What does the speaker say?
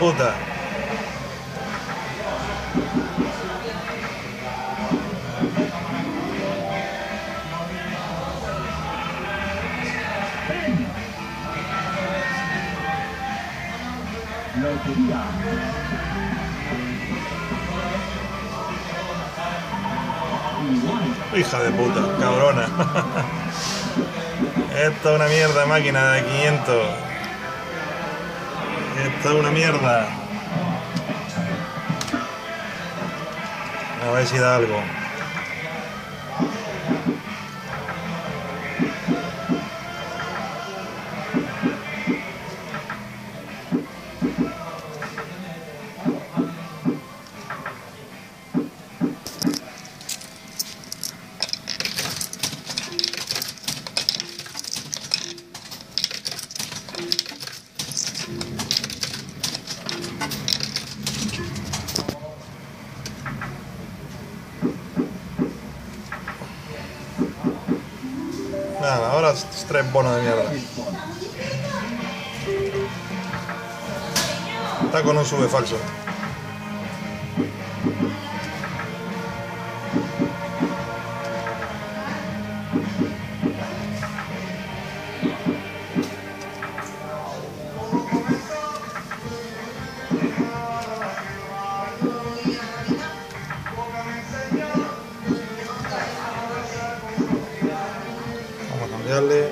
puta. Lotería. Hija de puta, cabrona. Esto es una mierda, máquina de 500. Esto es una mierda. A ver si da algo. Nada, ahora es 3 bonos de mierda. Está con un sube falso. Vamos a cambiarle.